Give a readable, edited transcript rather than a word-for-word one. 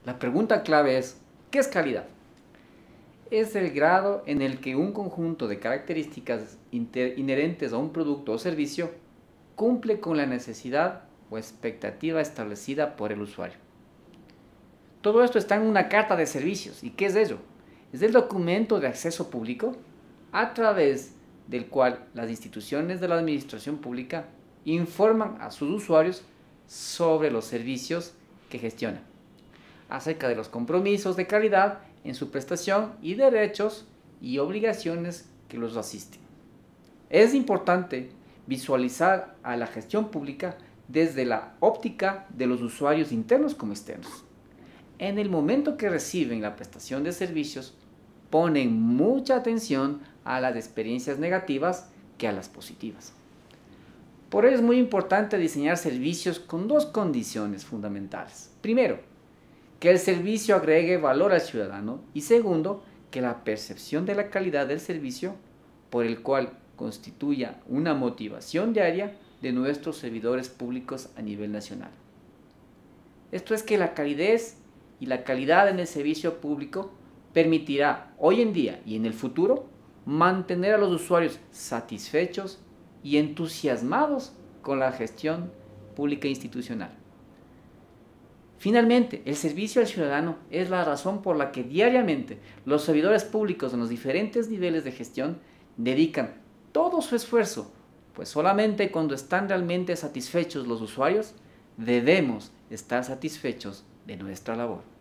La pregunta clave es, ¿qué es calidad? Es el grado en el que un conjunto de características inherentes a un producto o servicio cumple con la necesidad o expectativa establecida por el usuario. Todo esto está en una carta de servicios. ¿Y qué es ello? Es el documento de acceso público a través del cual las instituciones de la administración pública informan a sus usuarios sobre los servicios que gestionan, acerca de los compromisos de calidad en su prestación y derechos y obligaciones que los asisten. Es importante visualizar a la gestión pública desde la óptica de los usuarios internos como externos. En el momento que reciben la prestación de servicios, ponen mucha atención a las experiencias negativas que a las positivas. Por ello es muy importante diseñar servicios con dos condiciones fundamentales. Primero, que el servicio agregue valor al ciudadano y segundo, que la percepción de la calidad del servicio por el cual constituya una motivación diaria de nuestros servidores públicos a nivel nacional. Esto es que la calidez y la calidad en el servicio público permitirá hoy en día y en el futuro mantener a los usuarios satisfechos y entusiasmados con la gestión pública institucional. Finalmente, el servicio al ciudadano es la razón por la que diariamente los servidores públicos en los diferentes niveles de gestión dedican todo su esfuerzo, pues solamente cuando están realmente satisfechos los usuarios, debemos estar satisfechos de nuestra labor.